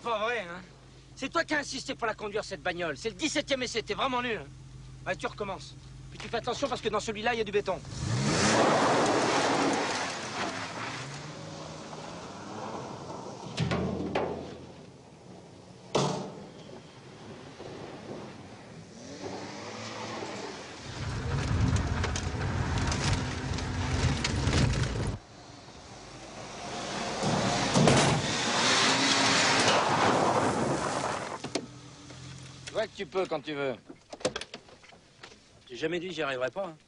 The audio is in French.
pas vrai, hein. C'est toi qui as insisté pour la conduire, cette bagnole. C'est le 17e essai, t'es vraiment nul. Hein. Ouais, tu recommences. Puis tu fais attention parce que dans celui-là, il y a du béton. Tu vois que tu peux quand tu veux. J'ai jamais dit que j'y arriverai pas. Hein.